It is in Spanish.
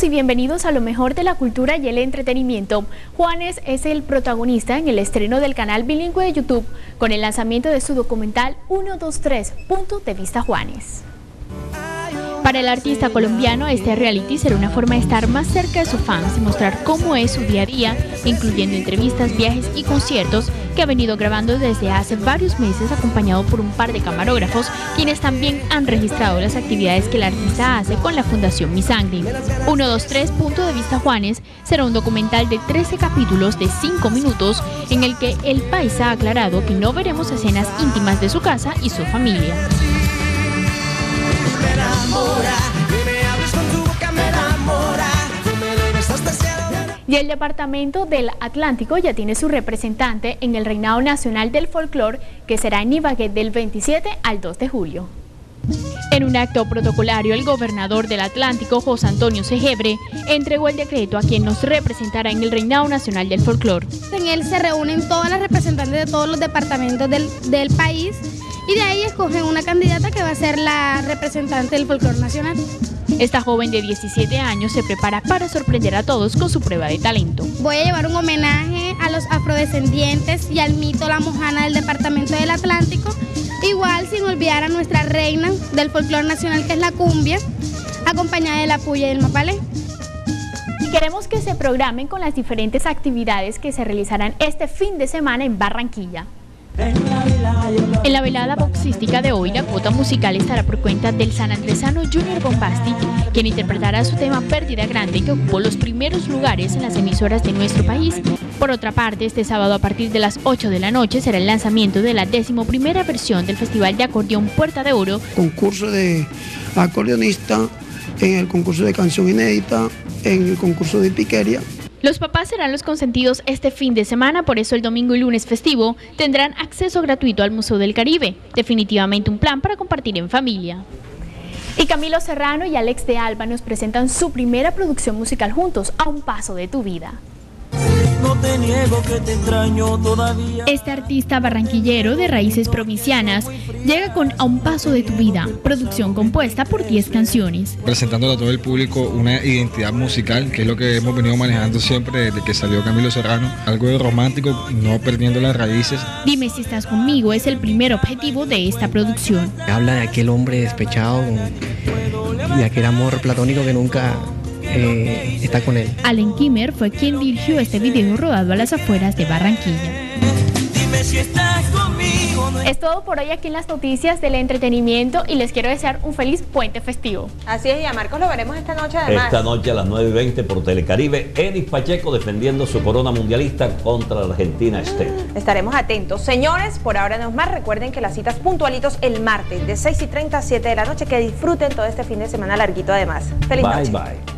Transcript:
Saludos y bienvenidos a lo mejor de la cultura y el entretenimiento. Juanes es el protagonista en el estreno del canal bilingüe de YouTube con el lanzamiento de su documental 123, Punto de Vista Juanes. Para el artista colombiano, este reality será una forma de estar más cerca de sus fans y mostrar cómo es su día a día, incluyendo entrevistas, viajes y conciertos que ha venido grabando desde hace varios meses, acompañado por un par de camarógrafos, quienes también han registrado las actividades que el artista hace con la Fundación Mi Sangre. 123, Punto de Vista Juanes será un documental de 13 capítulos de 5 minutos en el que el paisa ha aclarado que no veremos escenas íntimas de su casa y su familia. Y el Departamento del Atlántico ya tiene su representante en el Reinado Nacional del Folclor, que será en Ibagué del 27 al 2 de julio. En un acto protocolario, el gobernador del Atlántico, José Antonio Segebre, entregó el decreto a quien nos representará en el Reinado Nacional del Folclor. En él se reúnen todas las representantes de todos los departamentos del país y de ahí escogen una candidata que va a ser la representante del folclor nacional. Esta joven de 17 años se prepara para sorprender a todos con su prueba de talento. Voy a llevar un homenaje a los afrodescendientes y al mito La Mojana del Departamento del Atlántico, igual sin olvidar a nuestra reina del folclor nacional, que es la cumbia, acompañada de la puya y el mapalé. Y queremos que se programen con las diferentes actividades que se realizarán este fin de semana en Barranquilla. En la velada boxística de hoy, la cuota musical estará por cuenta del sanandresano Junior Bombasti, quien interpretará su tema Pérdida Grande, que ocupó los primeros lugares en las emisoras de nuestro país. Por otra parte, este sábado a partir de las 8 de la noche será el lanzamiento de la 11ª versión del Festival de Acordeón Puerta de Oro. Concurso de acordeonista, en el concurso de canción inédita, en el concurso de piquería. Los papás serán los consentidos este fin de semana, por eso el domingo y lunes festivo tendrán acceso gratuito al Museo del Caribe. Definitivamente un plan para compartir en familia. Y Camilo Serrano y Alex de Alba nos presentan su primera producción musical juntos, A un Paso de tu Vida. No te niego que te extraño todavía. Este artista barranquillero de raíces provincianas llega con A un Paso de tu Vida, producción compuesta por 10 canciones. Presentándole a todo el público una identidad musical, que es lo que hemos venido manejando siempre desde que salió Camilo Serrano, algo de romántico, no perdiendo las raíces. Dime si estás conmigo es el primer objetivo de esta producción. Habla de aquel hombre despechado y aquel amor platónico que nunca está con él. Allen Kimmer fue quien dirigió este video rodado a las afueras de Barranquilla. Dime si estás conmigo. Es todo por hoy aquí en las noticias del entretenimiento y les quiero desear un feliz puente festivo. Así es, y a Marcos lo veremos esta noche además. Esta noche a las 9:20 por Telecaribe, Enis Pacheco defendiendo su corona mundialista contra la Argentina Estel. Estaremos atentos. Señores, por ahora no es más. Recuerden que las citas puntualitos el martes de 6:30 a 7 de la noche. Que disfruten todo este fin de semana larguito además. Feliz noche. Bye, bye.